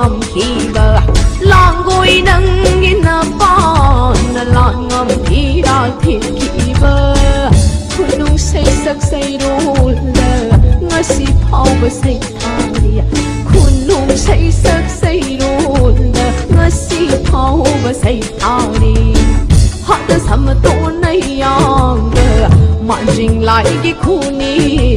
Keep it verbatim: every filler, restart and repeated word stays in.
ngầm khi bờ lon gối nâng in bon lon ngầm khi ra thiên khi bờคุณนุ่งใส่สักใส่รู้เลยงาสิพอบ่ใส่ทาลีคุณนุ่งใส่สักใส่รู้เลยงาสิพอบ่ใส่ทาลีฮอตสามตัวในยองเด้อมันจริงหลายกี่คู่นี้